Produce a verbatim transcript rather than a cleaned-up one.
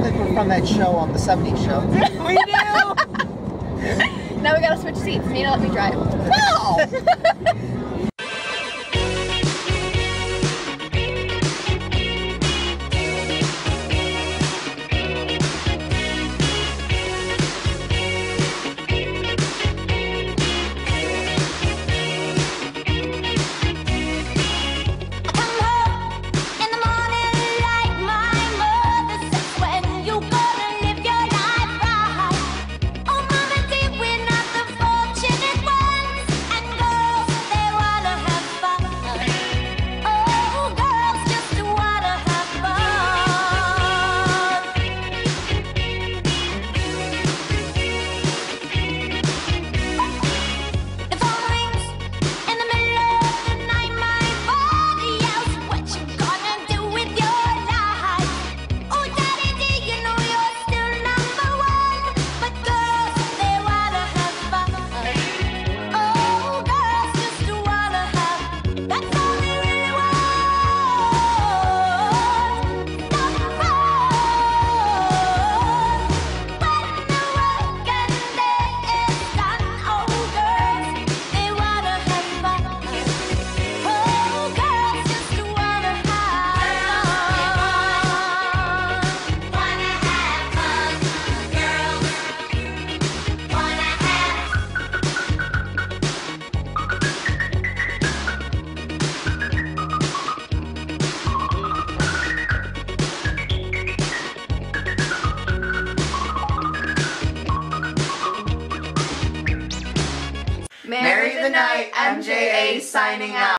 like we're from that show on the seventies show. We do! Now we gotta switch seats. Nina, let me drive. No! Marry the Night, M J A signing out.